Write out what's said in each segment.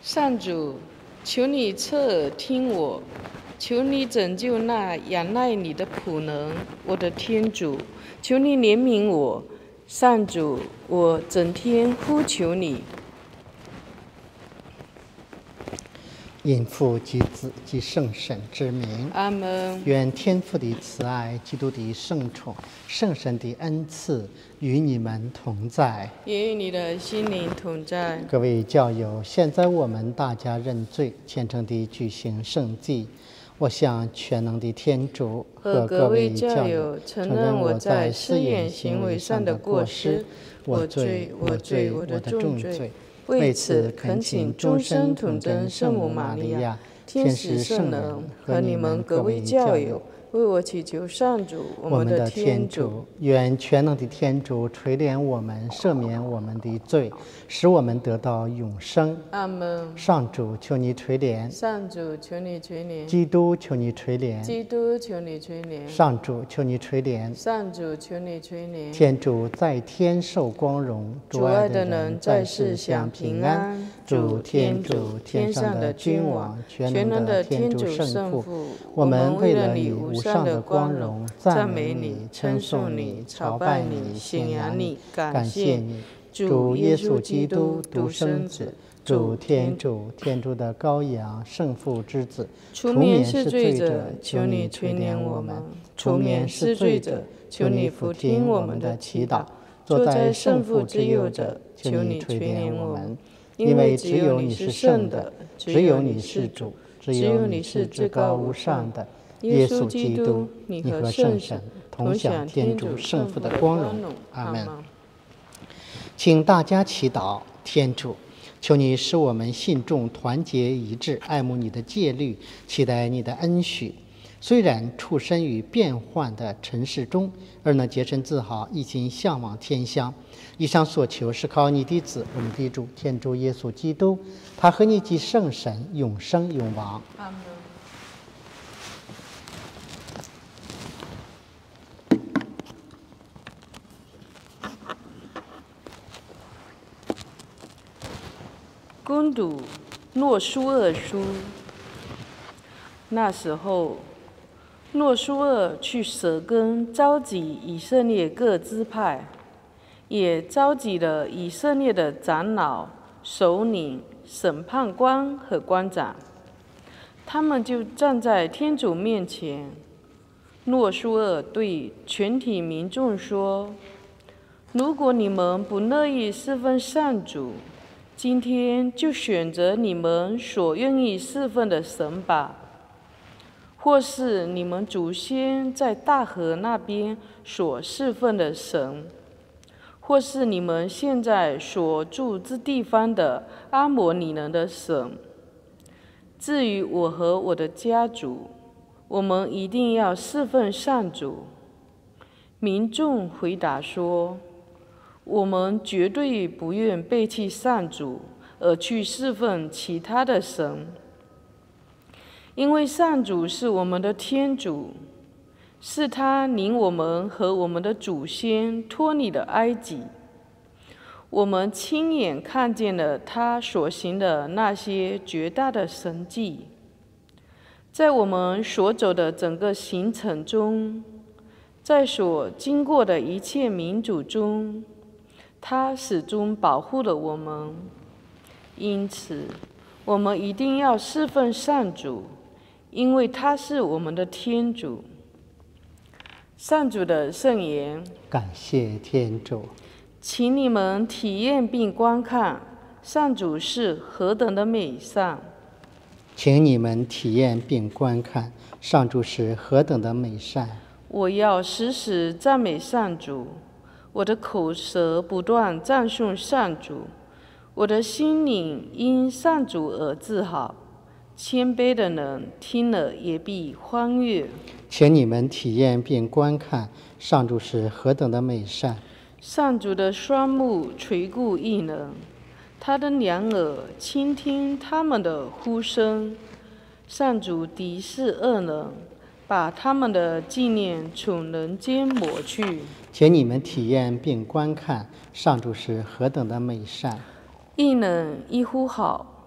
上主，求你侧耳听我，求你拯救那仰赖你的仆人，我的天主，求你怜悯我。上主，我整天呼求你。 因父及子及圣神之名， 阿门。 愿天父的慈爱、基督的圣宠、圣神的恩赐与你们同在， 也与你的心灵同在。 各位教友，现在我们大家认罪，虔诚地举行圣祭。我向全能的天主和各位教友承认我在思言行为上的过失，我罪，我的重罪。为此，恳请终身统真圣母玛利亚、天使圣人和你们各位教友， 为我祈求上主，我们的天主。 愿全能的天主垂怜我们，赦免我们的罪，使我们得到永生。 阿门。 上主，求你垂怜。 上主，求你垂怜。 基督，求你垂怜。 基督，求你垂怜。 上主，求你垂怜。 上主，求你垂怜。 天主在天受光荣， 主爱的人在世享平安。 主天主，天上的君王，全能的天主圣父，我们为了你无上的光荣，赞美你，称颂你，朝拜你，信仰你，感谢你。主耶稣基督独生子，主天主，天主的羔羊，圣父之子， 除免是罪者，求你垂怜我们；除免是罪者，求你俯听我们的祈祷。坐在圣父之右者，求你垂怜我们。因为只有你是圣的，只有你是主，只有你是至高无上的耶稣基督，你和圣神同享天主圣父的光荣。 阿门。请大家祈祷，天主，求你使我们信众团结一致，爱慕你的戒律，期待你的恩许。虽然处身于变幻的尘世中，而能洁身自好，一心向往天乡。以上所求是靠你的子，我们的主天主耶稣基督，他和你及圣神永生永王。 阿门。攻读诺书二书。那时候，诺书二去舍根召集以色列各支派，也召集了以色列的长老、首领、审判官和官长。他们就站在天主面前。诺书二对全体民众说：“如果你们不乐意侍奉上主，今天就选择你们所愿意侍奉的神吧，或是你们祖先在大河那边所侍奉的神，或是你们现在所住之地方的阿摩尼人的神。至于我和我的家族，我们一定要侍奉上主。”民众回答说：“我们绝对不愿背弃上主，而去侍奉其他的神。因为上主是我们的天主，是他领我们和我们的祖先脱离了埃及。我们亲眼看见了他所行的那些绝大的神迹。在我们所走的整个行程中，在所经过的一切民族中，他始终保护了我们。因此，我们一定要侍奉上主，因为他是我们的天主。”上主的圣言。 感谢天主。 请你们体验并观看上主是何等的美善。 请你们体验并观看上主是何等的美善。 我要时时赞美上主，我的口舌不断赞颂上主，我的心灵因上主而自豪。谦卑的人听了也必欢悦。 请你们体验并观看上主是何等的美善。 上主的双目垂顾义人，他的两耳倾听他们的呼声。上主敌视恶人，把他们的纪念从人间抹去。 请你们体验并观看上主是何等的美善。 义人一呼好，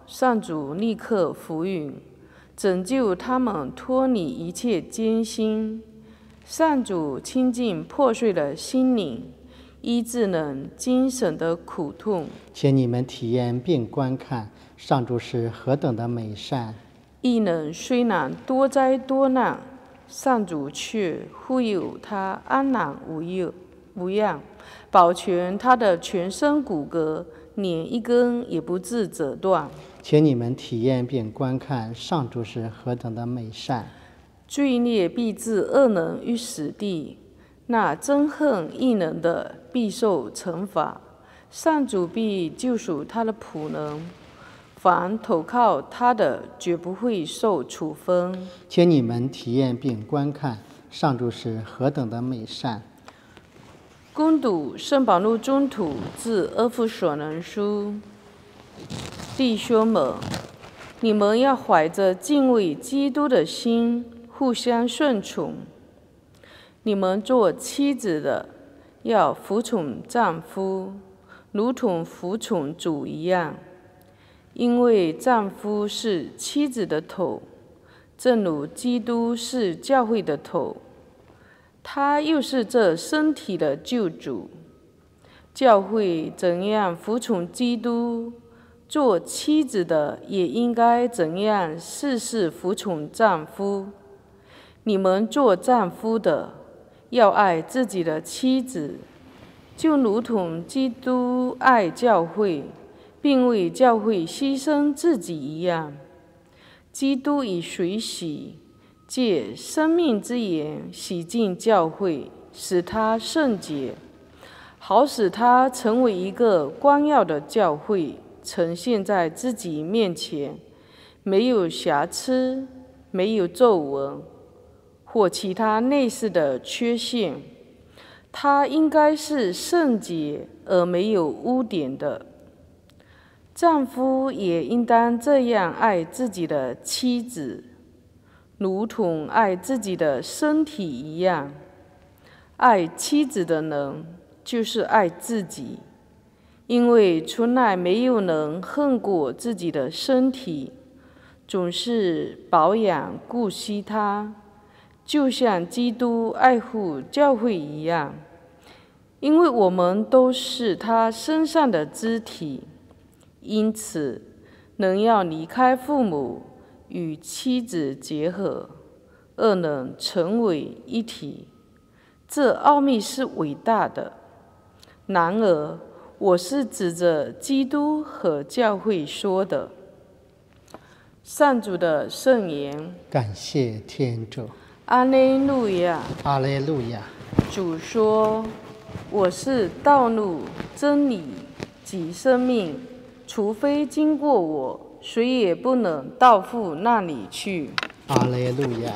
上主立刻福允，拯救他们脱离一切艰辛。上主亲近破碎的心灵，医治人精神的苦痛。 请你们体验并观看上主是何等的美善。 一人虽然多灾多难，上主却护佑他安然无恙，保全他的全身骨骼，连一根也不致折断。 请你们体验并观看上主是何等的美善。 罪孽必致恶人于死地，那憎恨义人的必受惩罚。上主必救赎他的仆人，凡投靠他的绝不会受处分。 请你们体验并观看上主是何等的美善。 攻读圣保禄宗徒致阿弗所人书。弟兄们，你们要怀着敬畏基督的心，互相顺从。你们做妻子的，要服从丈夫，如同服从主一样。因为丈夫是妻子的头，正如基督是教会的头，他又是这身体的救主。教会怎样服从基督，做妻子的也应该怎样事事服从丈夫。你们做丈夫的，要爱自己的妻子，就如同基督爱教会，并为教会牺牲自己一样。基督以水洗，借生命之盐洗净教会，使它圣洁，好使它成为一个光耀的教会，呈现在自己面前，没有瑕疵，没有皱纹或其他类似的缺陷。它应该是圣洁而没有污点的。丈夫也应当这样爱自己的妻子，如同爱自己的身体一样。爱妻子的人就是爱自己，因为从来没有人恨过自己的身体，总是保养顾惜它，就像基督爱护教会一样。因为我们都是他身上的肢体，因此人要离开父母，与妻子结合，二人成为一体。这奥秘是伟大的。然而我是指着基督和教会说的。上主的圣言。 感谢天主。 阿肋路亚。 阿肋路亚。 主说，我是道路、真理及生命，除非经过我，谁也不能到父那里去。 阿肋路亚。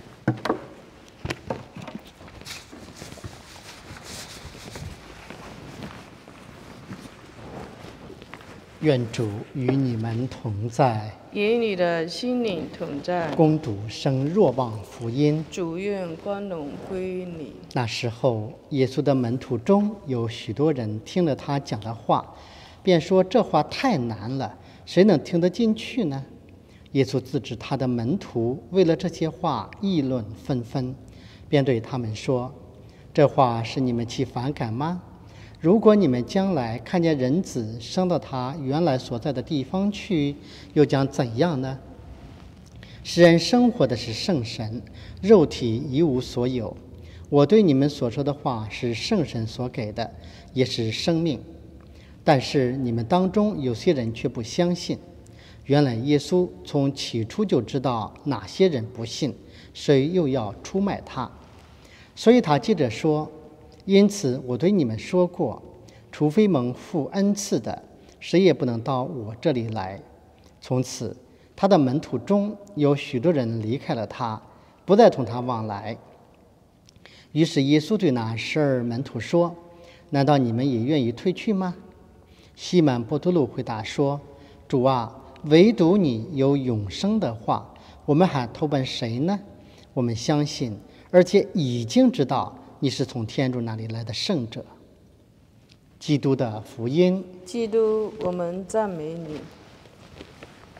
愿主与你们同在， 与你的心灵同在。 恭读圣若望福音。 主愿光荣归你。 那时候，耶稣的门徒中有许多人听了他讲的话，便说这话太难了，谁能听得进去呢？耶稣自知他的门徒为了这些话议论纷纷，便对他们说：这话使你们起反感吗？如果你们将来看见人子升到他原来所在的地方去，又将怎样呢？使人生活的是圣神，肉体一无所有。我对你们所说的话是圣神所给的，也是生命。但是你们当中有些人却不相信。原来耶稣从起初就知道哪些人不信，谁又要出卖他。所以他接着说：因此我对你们说过，除非蒙父恩赐的，谁也不能到我这里来。从此他的门徒中有许多人离开了他，不再同他往来。于是耶稣对那12门徒说：难道你们也愿意退去吗？西满伯多禄回答说：主啊，唯独你有永生的话，我们还投奔谁呢？我们相信，而且已经知道你是从天主那里来的圣者。基督的福音。 基督，我们赞美你。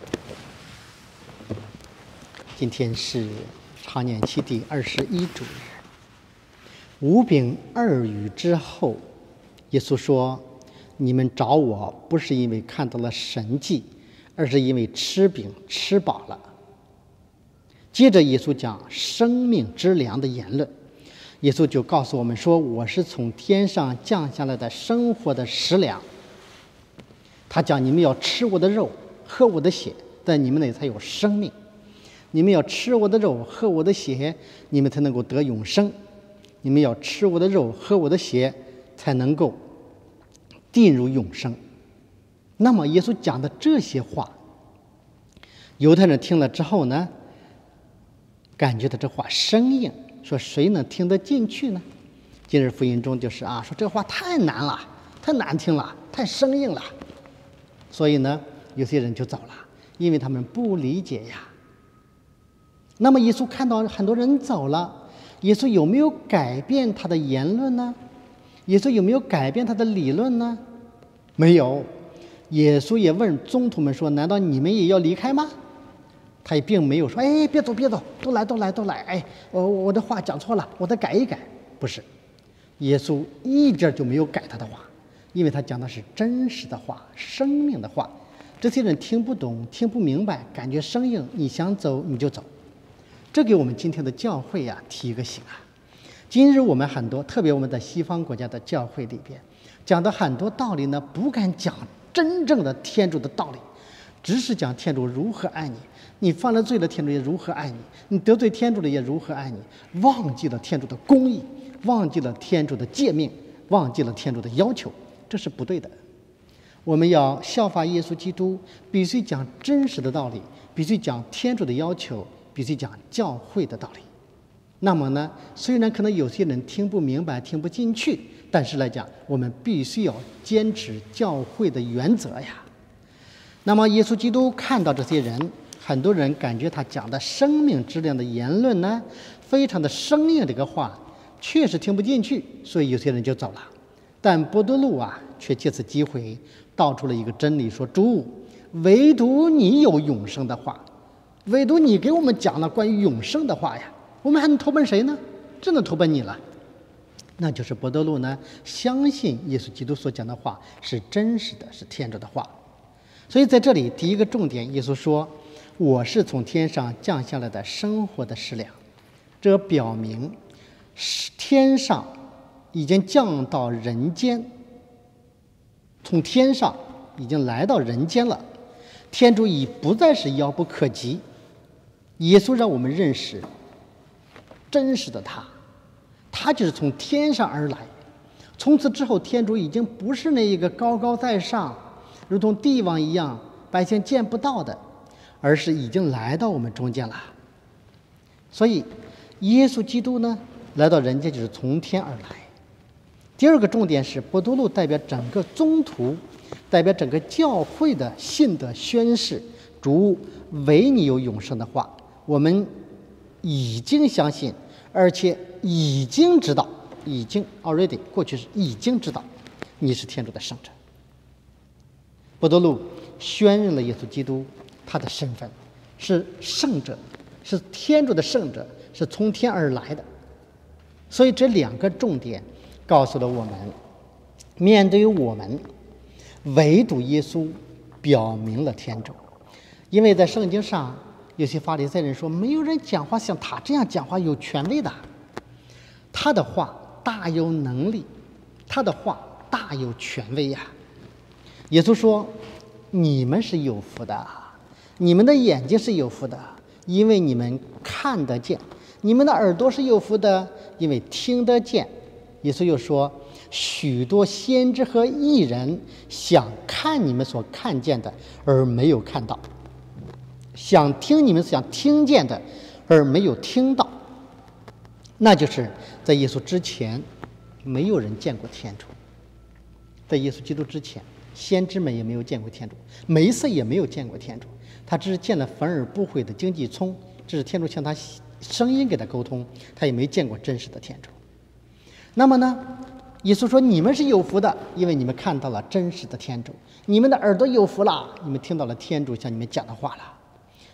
今天是常年期第21主日。五饼二鱼之后，耶稣说：“你们找我不是因为看到了神迹，而是因为吃饼吃饱了。”接着耶稣讲生命之粮的言论，耶稣就告诉我们说：“我是从天上降下来的生活的食粮。”他讲：“你们要吃我的肉，喝我的血，在你们内才有生命。你们要吃我的肉，喝我的血，你们才能够得永生。你们要吃我的肉，喝我的血，才能够进入永生。”那么耶稣讲的这些话，犹太人听了之后呢，感觉到这话生硬，说谁能听得进去呢？今日福音中就是说这话太难了，太难听了，太生硬了。所以呢，有些人就走了，因为他们不理解呀。那么耶稣看到很多人走了，耶稣有没有改变他的言论呢？耶稣有没有改变他的理论呢？没有。耶稣也问宗徒们说：“难道你们也要离开吗？”他也并没有说：“哎，别走，别走，都来，都来，都来。哎，我的话讲错了，我再改一改。”不是，耶稣一点就没有改他的话，因为他讲的是真实的话，生命的话。这些人听不懂，听不明白，感觉生硬，你想走你就走。这给我们今天的教会提一个醒啊！今日我们很多，特别我们在西方国家的教会里边，讲的很多道理呢，不敢讲真正的天主的道理，只是讲天主如何爱你，你犯了罪了，天主也如何爱你，你得罪天主了也如何爱你，忘记了天主的公义，忘记了天主的诫命，忘记了天主的要求，这是不对的。我们要效法耶稣基督，必须讲真实的道理，必须讲天主的要求，必须讲教会的道理。那么呢，虽然可能有些人听不明白，听不进去，但是来讲，我们必须要坚持教会的原则呀。那么耶稣基督看到这些人，很多人感觉他讲的生命质量的言论呢，非常的生硬，这个话确实听不进去，所以有些人就走了。但伯多禄却借此机会道出了一个真理，说：“主，唯独你有永生的话，唯独你给我们讲了关于永生的话呀，我们还能投奔谁呢？只能投奔你了。”那就是伯多禄呢，相信耶稣基督所讲的话是真实的，是天主的话。所以在这里第一个重点，耶稣说：“我是从天上降下来的生活的食粮。”这表明天上已经降到人间，从天上已经来到人间了。天主已不再是遥不可及，耶稣让我们认识真实的他就是从天上而来。从此之后，天主已经不是那一个高高在上，如同帝王一样百姓见不到的，而是已经来到我们中间了。所以耶稣基督呢，来到人间就是从天而来。第二个重点是，伯多禄代表整个宗徒，代表整个教会的信的宣誓：主，唯你有永生的话，我们已经相信，而且已经知道，已经 already 过去是已经知道你是天主的圣者。伯多禄宣认了耶稣基督他的身份是圣者，是天主的圣者，是从天而来的。所以这两个重点告诉了我们，面对于我们，唯独耶稣表明了天主。因为在圣经上，有些法利赛人说，没有人讲话像他这样讲话有权威的，他的话大有能力，他的话大有权威呀。耶稣说：“你们是有福的，你们的眼睛是有福的，因为你们看得见；你们的耳朵是有福的，因为听得见。”耶稣又说：“许多先知和义人想看你们所看见的，而没有看到；想听你们想听见的，而没有听到。”那就是在耶稣之前，没有人见过天主；在耶稣基督之前，先知们也没有见过天主，梅瑟也没有见过天主，他只是见了焚而不毁的荆棘葱，这是天主向他声音给他沟通，他也没见过真实的天主。那么呢，耶稣说：“你们是有福的，因为你们看到了真实的天主；你们的耳朵有福了，你们听到了天主向你们讲的话了。”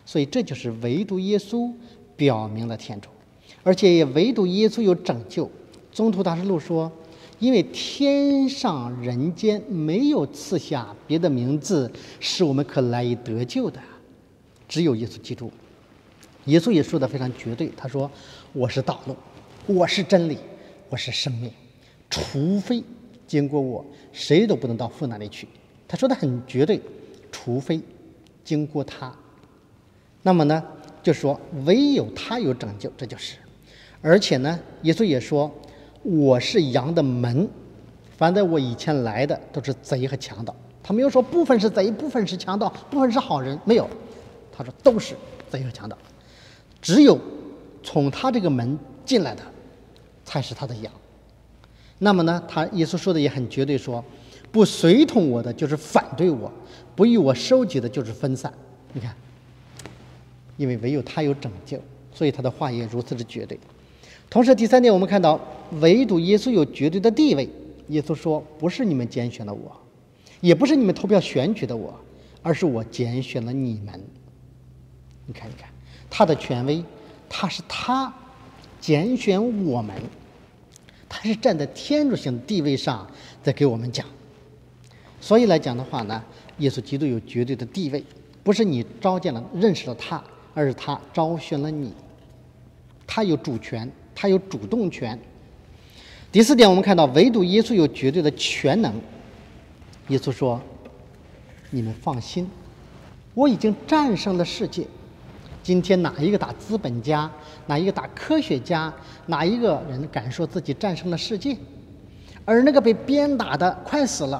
所以这就是唯独耶稣表明了天主，而且也唯独耶稣有拯救。宗徒大事录说，因为天上人间没有赐下别的名字是我们可来以得救的，只有耶稣基督。耶稣也说得非常绝对，他说我是道路，我是真理，我是生命，除非经过我，谁都不能到父那里去。他说得很绝对，除非经过他。那么呢，就说唯有他有拯救，这就是。而且呢，耶稣也说我是羊的门，凡在我以前来的都是贼和强盗。他没有说部分是贼，部分是强盗，部分是好人，没有，他说都是贼和强盗，只有从他这个门进来的才是他的羊。那么呢，耶稣说的也很绝对，说不随同我的就是反对我，不与我收集的就是分散。你看，因为唯有他有拯救，所以他的话也如此之绝对。同时第三点，我们看到唯独耶稣有绝对的地位。耶稣说不是你们拣选了我，也不是你们投票选举的我，而是我拣选了你们。你看他的权威，他拣选我们，他是站在天主性的地位上在给我们讲。所以来讲的话呢，耶稣基督有绝对的地位，不是你召见了认识了他，而是他招选了你，他有主权，他有主动权。第四点，我们看到唯独耶稣有绝对的全能。耶稣说你们放心，我已经战胜了世界。今天哪一个大资本家，哪一个大科学家，哪一个人敢说自己战胜了世界？而那个被鞭打的快死了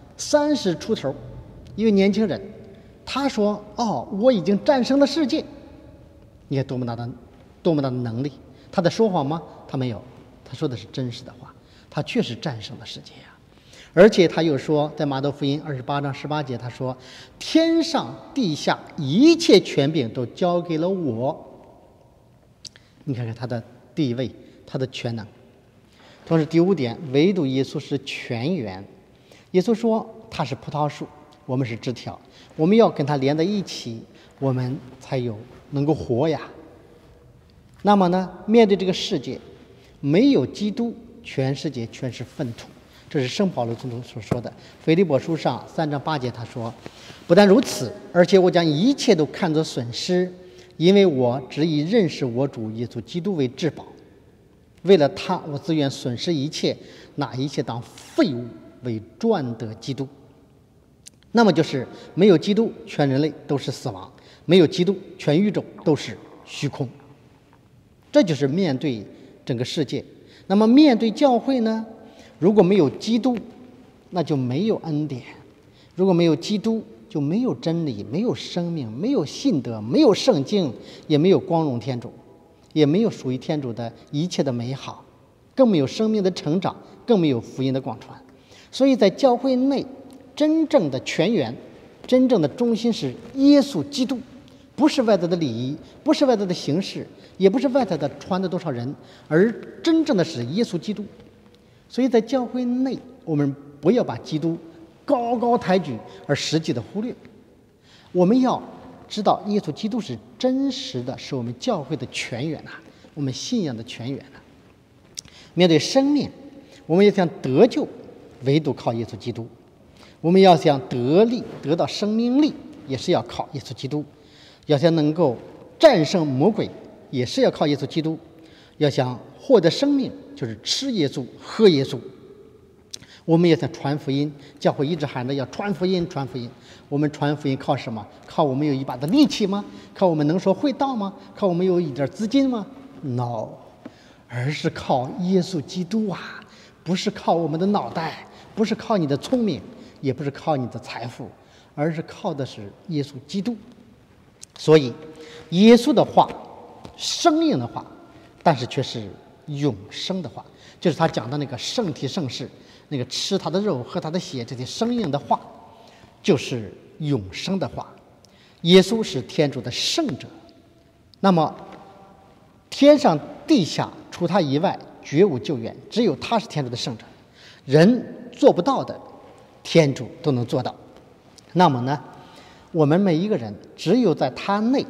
30出头一个年轻人，他说我已经战胜了世界。你看多么大的能力。他在说谎吗？他没有，他说的是真实的话，他确实战胜了世界呀。而且他又说，在马窦福音28章18节，他说天上地下一切权柄都交给了我。你看看他的地位，他的全能。同时第5点，唯独耶稣是泉源。耶稣说他是葡萄树，我们是枝条，我们要跟他连在一起，我们才有能够活呀。那么呢，面对这个世界，没有基督，全世界全是粪土。这是圣保罗宗徒所说的。腓立比书上3章8节他说，不但如此，而且我将一切都看作损失，因为我只以认识我主耶稣基督为至宝。为了他，我自愿损失一切，拿一切当废物，为赚得基督。那么就是没有基督，全人类都是死亡；没有基督，全宇宙都是虚空。这就是面对整个世界。那么面对教会呢？如果没有基督，那就没有恩典；如果没有基督，就没有真理，没有生命，没有信德，没有圣经，也没有光荣天主，也没有属于天主的一切的美好，更没有生命的成长，更没有福音的广传。所以在教会内，真正的泉源，真正的中心是耶稣基督，不是外在的礼仪，不是外在的形式，也不是外在的传的多少人，而真正的是耶稣基督。所以在教会内，我们不要把基督高高抬举而实际的忽略。我们要知道耶稣基督是真实的，是我们教会的泉源啊，我们信仰的泉源啊。面对生命，我们要想得救，唯独靠耶稣基督；我们要想得力，得到生命力，也是要靠耶稣基督；要想能够战胜魔鬼，也是要靠耶稣基督；要想获得生命，就是吃耶稣喝耶稣。我们也在传福音，教会一直喊着要传福音传福音。我们传福音靠什么？靠我们有一把的力气吗？靠我们能说会道吗？靠我们有一点资金吗？ No， 而是靠耶稣基督啊！不是靠我们的脑袋，不是靠你的聪明，也不是靠你的财富，而是靠的是耶稣基督。所以耶稣的话，生命的话，但是却是永生的话，就是他讲的那个圣体圣事，那个吃他的肉喝他的血，这些生命的话就是永生的话。耶稣是天主的圣者，那么天上地下除他以外绝无救援，只有他是天主的圣者，人做不到的天主都能做到。那么呢，我们每一个人只有在他内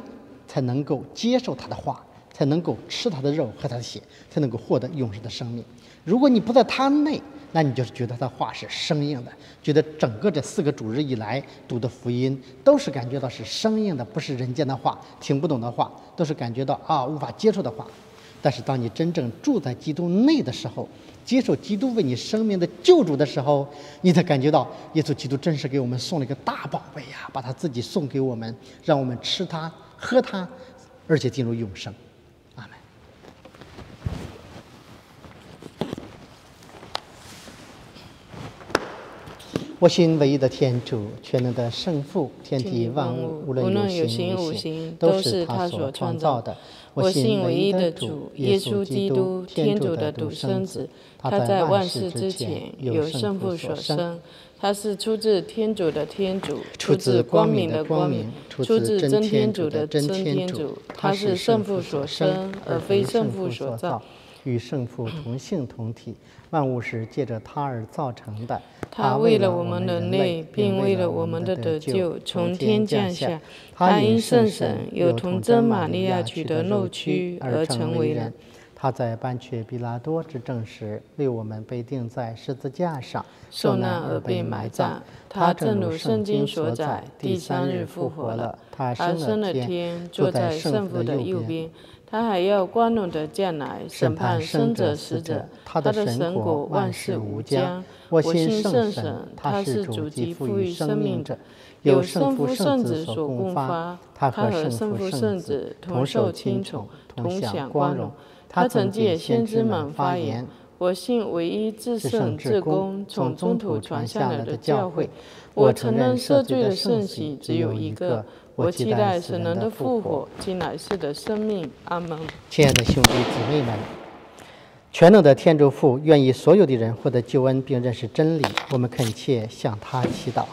才能够接受他的话，才能够吃他的肉喝他的血，才能够获得永生的生命。如果你不在他内，那你就是觉得他的话是生硬的，觉得整个这4个主日以来读的福音都是感觉到是生硬的，不是人间的话，听不懂的话，都是感觉到无法接受的话。但是当你真正住在基督内的时候，接受基督为你生命的救主的时候，你才感觉到耶稣基督真是给我们送了一个大宝贝呀，把他自己送给我们，让我们吃他喝他，而且进入永生。阿们。我信唯一的天主，全能的圣父，天地万物无论有形无形，都是他所创造的。我信唯一的主耶稣基督，天主的独生子，他在万世之前由圣父所生，他是出自天主的天主，出自光明的光明，出自真天主的真天主。他是圣父所生，而非圣父所造，与圣父同性同体，万物是借着他而造成的。 他为了我们人类，并为了我们的得救，从天降下。他因圣神由童贞玛利亚取得肉躯而成为人。 他在班却比拉多之政时，为我们被钉在十字架上， 受难而被埋葬。他正如圣经所载，第3日复活了。他升了天，坐在圣父的右边。他还要光荣地降来，审判生者死者。他的神国万事无疆。我信圣神，他是主及赋予生命者，由圣父圣子所共发。他和圣父圣子同受亲宠，同享光荣。他曾借先知们发言：我信唯一至圣至公，从中土传下来的教会。我承认赦罪的圣洗只有一个。我期待神人的复活及来世的生命。阿门。 亲爱的兄弟姊妹们，全能的天主父愿意所有的人获得救恩并认识真理，我们恳切向他祈祷。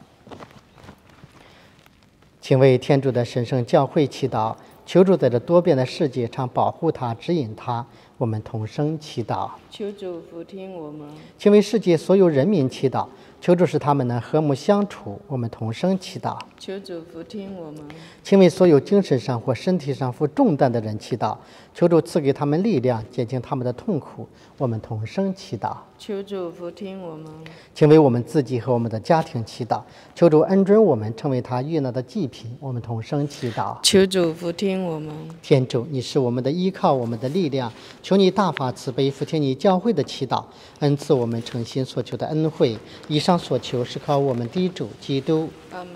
请为天主的神圣教会祈祷，求主在这多变的世界常保护他、指引他。我们同声祈祷。 求主俯听我们。 请为世界所有人民祈祷，求主使他们能和睦相处。我们同声祈祷。 求主俯听我们。 请为所有精神上或身体上负重担的人祈祷，求主赐给他们力量，减轻他们的痛苦。我们同声祈祷。 求主俯听我们。 请为我们自己和我们的家庭祈祷，求主恩准我们成为他悦纳的祭品。我们同声祈祷。 求主俯听我们。 天主，你是我们的依靠，我们的力量，求你大发慈悲，俯听你教会的祈祷，恩赐我们诚心所求的恩惠。以上所求是靠我们的主基督。 阿门。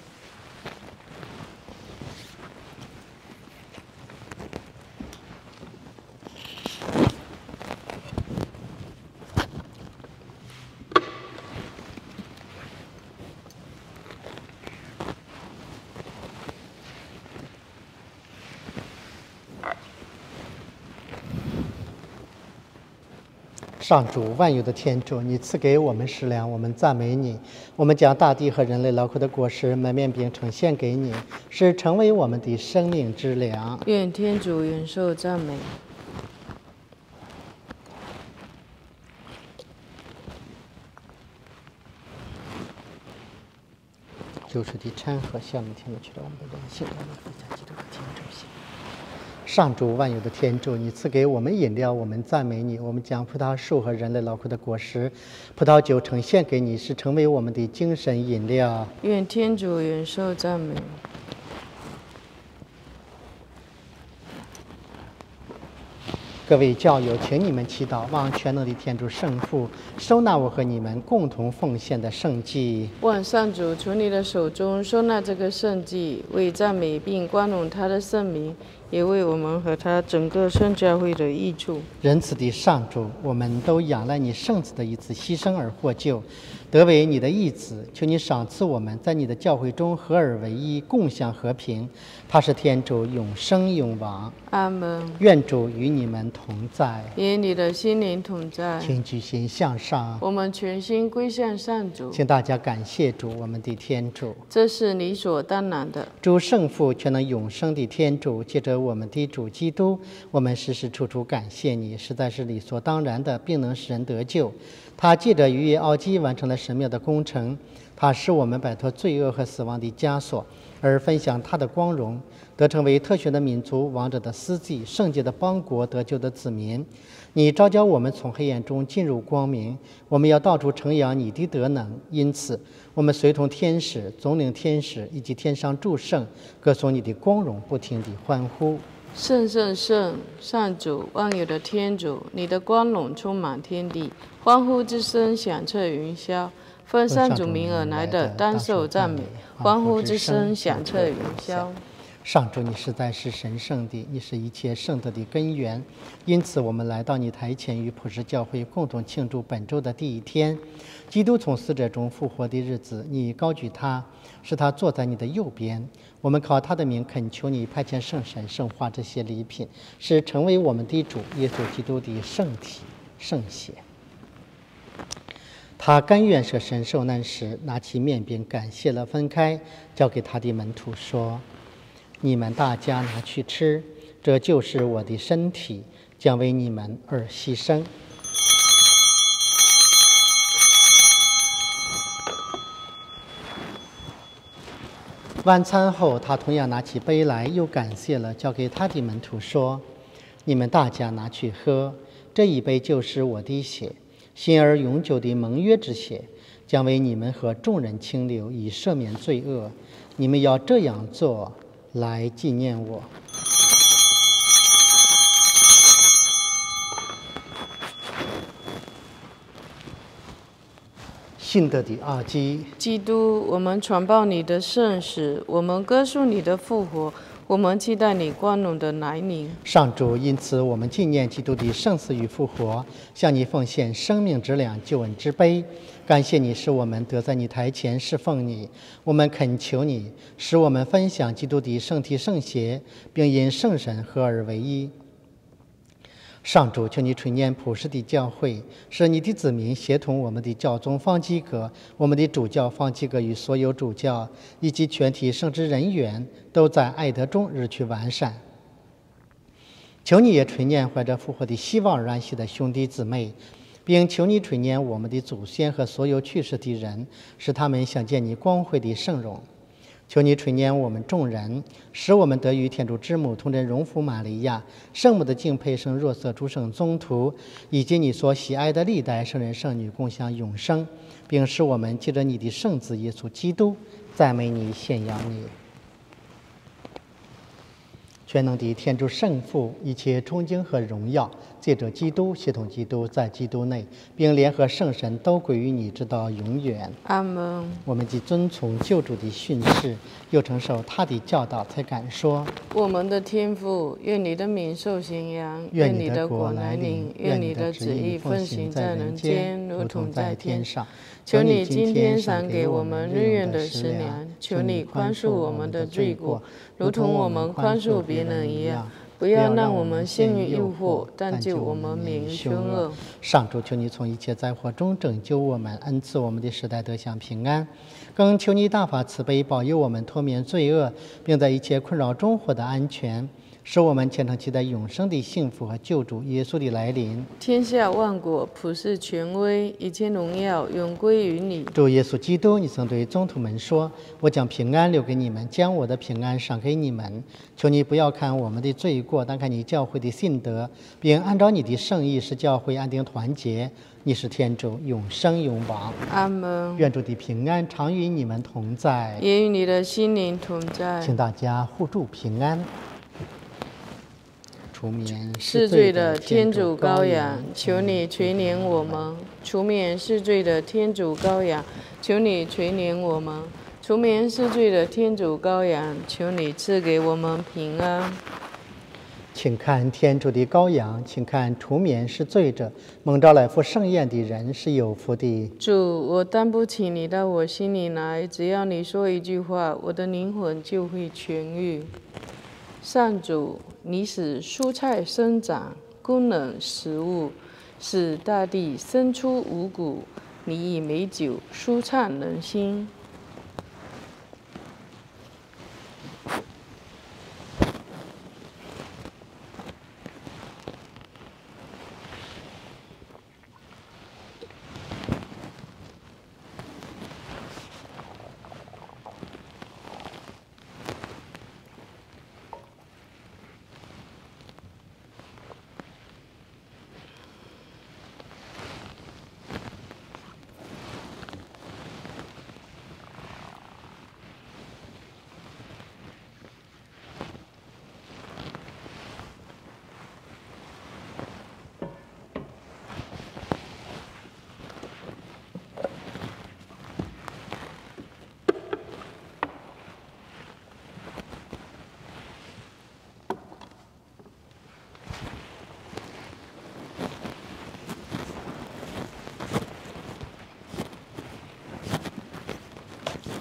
上主，万有的天主，你赐给我们食粮，我们赞美你。我们将大地和人类劳苦的果实门面饼呈现给你，是成为我们的生命之粮。 愿天主永受赞美。 救赎的掺和，向你天主取了我们的人性，我们回家基督的天主性。上主，万有的天主，你赐给我们饮料，我们赞美你。我们将葡萄树和人类劳苦的果实、葡萄酒呈现给你，是成为我们的精神饮料。 愿天主永受赞美。 各位教友，请你们祈祷，望全能的天主圣父收纳我和你们共同奉献的圣祭。 望上主从你的手中收纳这个圣祭，为赞美并光荣他的圣名，也为我们和他整个圣教会的益处。 仁慈的上主，我们都仰赖你圣子的一次牺牲而获救，得为你的义子，求你赏赐我们在你的教会中合而为一，共享和平。他是天主永生永王。 阿门。 愿主与你们同在， 与你的心灵同在。 请举心向上， 我们全心归向上主。 请大家感谢主，我们的天主。 这是理所当然的。 主圣父全能永生的天主，借着我们的主基督，我们时时处处感谢你，实在是理所当然的，并能使人得救。他借着逾越奥基完成了神妙的工程， 他使我们摆脱罪恶和死亡的枷锁，而分享他的光荣，得成为特选的民族、王者的司祭、圣洁的邦国、得救的子民。你召叫我们从黑暗中进入光明，我们要到处称扬你的德能。因此，我们随同天使、总领天使以及天上诸圣，歌颂你的光荣，不停地欢呼。 圣圣圣，上主万有的天主，你的光荣充满天地，欢呼之声响彻云霄。奉上主名而来的，当受赞美；欢呼之声响彻云霄。 上主，你实在是神圣的，你是一切圣德的根源。因此，我们来到你台前，与普世教会共同庆祝本周的第一天，基督从死者中复活的日子。你高举他，使他坐在你的右边。我们靠他的名恳求你派遣圣神圣化这些礼品，使成为我们的主耶稣基督的圣体圣血。他甘愿舍身受难时，拿起面饼感谢了，分开，交给他的门徒说：“你们大家拿去吃，这就是我的身体，将为你们而牺牲。”晚餐后，他同样拿起杯来，又感谢了，交给他的门徒说：“你们大家拿去喝，这一杯就是我的血，新而永久的盟约之血，将为你们和众人清流，以赦免罪恶。你们要这样做，来纪念我。”信德的奥基， 基督，我们传报你的圣使，我们歌颂你的复活，我们期待你光荣的来临。 上主，因此我们纪念基督的生死与复活，向你奉献生命之粮、救恩之杯。感谢你使我们得在你台前侍奉你，我们恳求你使我们分享基督的圣体圣血，并因圣神合而为一。上主，求你垂念普世的教会，使你的子民协同我们的教宗方济各、我们的主教方济各与所有主教以及全体圣职人员，都在爱德中日趋完善。求你也垂念怀着复活的希望而安息的兄弟姊妹，并求你垂念我们的祖先和所有去世的人，使他们想见你光辉的圣容。求你垂念我们众人，使我们得与天主之母同真荣福玛利亚、圣母的敬佩圣若瑟诸圣宗徒，以及你所喜爱的历代圣人圣女共享永生，并使我们借着你的圣子耶稣基督赞美你、献扬你。全能的天主圣父，一切崇敬和荣耀借着基督，协同基督，在基督内，并联合圣神，都归于你，直到永远。 阿门。 我们既遵从救主的训示，又承受他的教导，才敢说： 我们的天父，愿你的名受显扬， 愿你的国来临，愿你的旨意奉行在人间，如同在天上。求你今天赏给我们日用的食粮，求你宽恕我们的罪过，如同我们宽恕别人一样。不要让我们陷于诱惑，但救我们免于凶恶。 上主，求你从一切灾祸中拯救我们，恩赐我们的时代得享平安。更求你大发慈悲，保佑我们脱免罪恶，并在一切困扰中获得安全，使我们虔诚期待永生的幸福和救主耶稣的来临。 天下万国普世权威，一切荣耀永归于你。 主耶稣基督，你曾对宗徒们说：“我将平安留给你们，将我的平安赏给你们。求你不要看我们的罪过，但看你教会的信德，并按照你的圣意使教会安定团结。你是天主，永生永王。 阿门。 愿主的平安常与你们同在， 也与你的心灵同在。 请大家互助平安。除免世罪的天主羔羊，求你垂怜我们；除免世罪的天主羔羊，求你垂怜我们；除免世罪的天主羔羊，求你赐给我们平安。 请看天主的羔羊，请看除免世罪者，蒙召来赴盛宴的人是有福的。 主，我担不起你到我心里来，只要你说一句话，我的灵魂就会痊愈。上主，你使蔬菜生长，供冷食物，使大地生出五谷。你以美酒舒畅人心。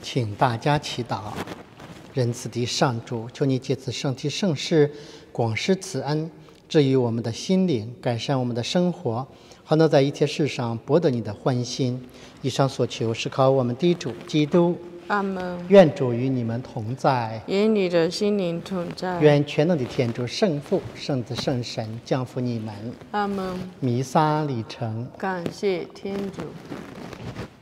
请大家祈祷。仁慈的上主，求你借此圣体圣事，广施慈恩，治愈我们的心灵，改善我们的生活，好能在一切事上博得你的欢心。以上所求是靠我们的主基督。 阿门。 愿主与你们同在， 与你的心灵同在。 愿全能的天主圣父、圣子、圣神降福你们。 阿门。 弥撒礼成。 感谢天主。